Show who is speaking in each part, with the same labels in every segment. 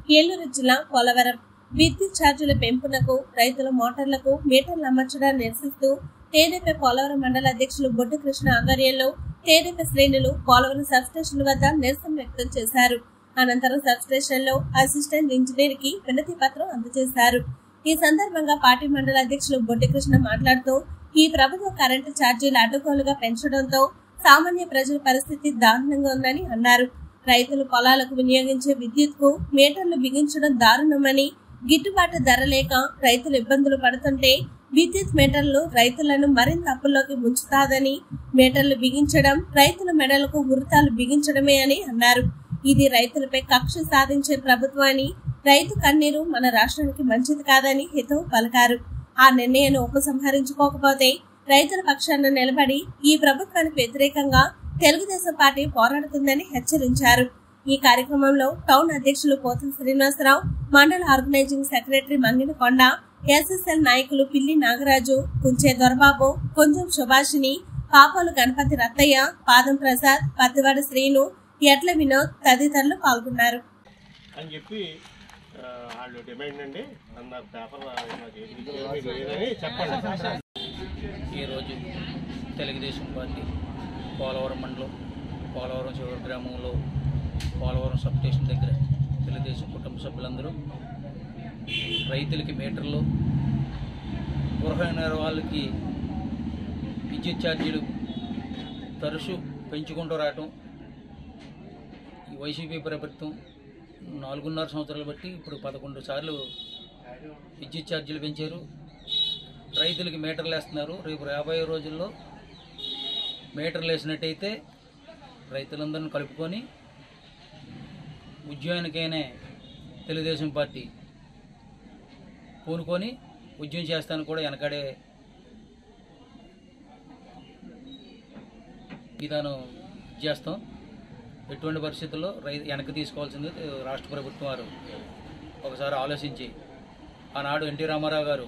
Speaker 1: ఏలూరు జిల్లా పోలవరం విద్యుత్ ఛార్జీల పెంపునకు రైతుల మోటార్లకు మీటర్లు అమర్చడాన్ని నిరసిస్తూ టీడీపీ పోలవరం మండల అధ్యక్షులు బొడ్డు కృష్ణ ఆధ్వర్యంలో టీడీపీ శ్రేణులు పోలవరం సబ్స్టేషన్ వద్ద నిరసన వ్యక్తం చేశారు. అనంతరం సబ్స్టేషన్ లో అసిస్టెంట్ ఇంజనీర్ కి వినతి పత్రం అందజేశారు. ఈ సందర్భంగా పార్టీ మండల అధ్యక్షులు బొడ్డు కృష్ణ మాట్లాడుతూ ఈ ప్రభుత్వ కరెంటు ఛార్జీలు అడ్డగోలుగా పెంచడంతో సామాన్య ప్రజల పరిస్థితి దారుణంగా ఉందని అన్నారు. రైతులు పొలాలకు వినియోగించే విద్యుత్ కు మీటర్లు బిగించడం దారుణమని, గిట్టుబాటు ధర లేక రైతులు ఇబ్బందులు పడుతుంటే విద్యుత్ మీటర్లు రైతులను మరింత అప్పుల్లోకి ముంచుతాదని, మీటర్లు బిగించడం రైతుల మెడలకు ఉరితాలు బిగించడమే అని అన్నారు. ఇది రైతులపై కక్ష సాధించే ప్రభుత్వాన్ని, రైతు కన్నీరు మన రాష్ట్రానికి మంచిది కాదని హితవు పలికారు. ఆ నిర్ణయాన్ని ఉపసంహరించుకోకపోతే రైతుల పక్షాన నిలబడి ఈ ప్రభుత్వానికి వ్యతిరేకంగా తెలుగుదేశం పార్టీ పోరాడుతుందని హెచ్చరించారు. ఈ కార్యక్రమంలో టౌన్ అధ్యక్షులు పోతుల శ్రీనివాసరావు, మండల ఆర్గనైజింగ్ సెక్రటరీ మంగినకొండ, ఎస్ఎస్ఎల్ నాయకులు పిల్లి నాగరాజు, కుంచే దొరబాబు, కొంచెం సుభాషిణి, పాపాలు గణపతి రత్తయ్య, పాదం ప్రసాద్, పత్తివాడ శ్రీను, ఎట్ల వినోద్ తదితరులు పాల్గొన్నారు.
Speaker 2: ఈరోజు తెలుగుదేశం పార్టీ పోలవరం మండలం పోలవరం చివరి గ్రామంలో పోలవరం సబ్ స్టేషన్ దగ్గర తెలుగుదేశం కుటుంబ సభ్యులందరూ రైతులకి మీటర్లు, గృహ నిర్వాహకులకి విద్యుత్ ఛార్జీలు తరచూ పెంచుకుంటూ రావటం, ఈ వైసీపీ ప్రభుత్వం 4.5 సంవత్సరాలు బట్టి ఇప్పుడు 11 సార్లు విద్యుత్ ఛార్జీలు పెంచారు. రైతులకి మీటర్లు వేస్తున్నారు. రేపు రాబోయే రోజుల్లో మీటర్లు వేసినట్టయితే రైతులందరిని కలుపుకొని ఉద్యమానికైనా తెలుగుదేశం పార్టీ పూనుకొని ఉద్యమం చేస్తాను కూడా వెనకాడే విధానం చేస్తాం. ఎటువంటి పరిస్థితుల్లో వెనక్కి తీసుకోవాల్సింది రాష్ట్ర ప్రభుత్వం వారు ఒకసారి ఆలోచించి, ఆనాడు ఎన్టీ రామారావు గారు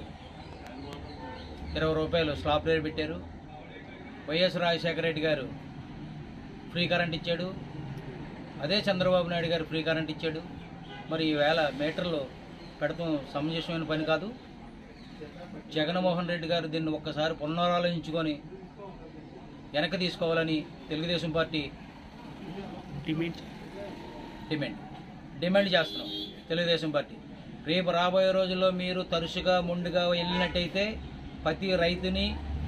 Speaker 2: 20 రూపాయలు స్లాబ్ రేట్ పెట్టారు. వైఎస్ రాజశేఖర రెడ్డి గారు ఫ్రీ కరెంట్ ఇచ్చాడు. అదే చంద్రబాబు నాయుడు గారు ఫ్రీ కరెంట్ ఇచ్చాడు. మరి ఈవేళ మీటర్లు పెడతాం సమంజసమైన పని కాదు. జగన్మోహన్ రెడ్డి గారు దీన్ని ఒక్కసారి పునరాలోచించుకొని వెనక్కి తీసుకోవాలని తెలుగుదేశం పార్టీ డిమాండ్ చేస్తున్నాం. తెలుగుదేశం పార్టీ రేపు రాబోయే రోజుల్లో మీరు తరచుగా ముందుగా వెళ్ళినట్టయితే ప్రతి రైతుని,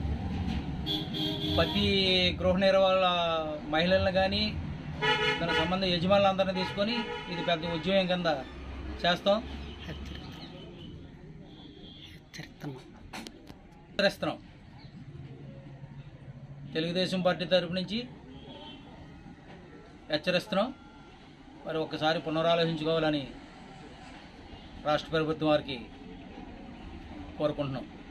Speaker 2: ప్రతి గృహ నిర్వాహకుల మహిళలను కానీ దానికి సంబంధ యజమానులందరినీ తీసుకొని ఇది పెద్ద ఉద్యమం కింద చేస్తాం. హెచ్చరిస్తున్నాం. తెలుగుదేశం పార్టీ తరపు నుంచి హెచ్చరిస్తున్నాం. మరి ఒక్కసారి పునరాలోచించుకోవాలని రాష్ట్ర ప్రభుత్వం వారికి కోరుకుంటున్నాం.